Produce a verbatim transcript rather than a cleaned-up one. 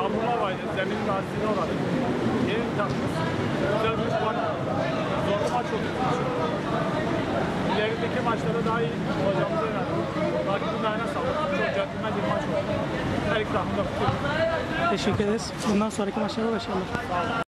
yağmurlar vardı, zemin lastiğine uğradı. Yeni takımız, güzel bir puan. Zor bir maç oldu. İlerideki maçlarda daha iyi olacağımıza inanıyorum. Rakibin ayağına sağlık. Çok centilmen bir maç oldu. Her iki takımda tutuyor. Teşekkür ederiz. Bundan sonraki maçlarda başarılar.